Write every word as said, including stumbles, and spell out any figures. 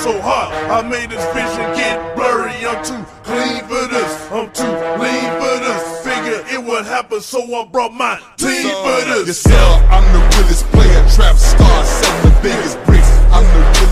so hot, I made this vision get blurry. I'm too clean for this, I'm too lean for this. Figure it would happen, so I brought my team for this. Yes, sir, I'm the realest player, trap star, selling the biggest bricks. I'm the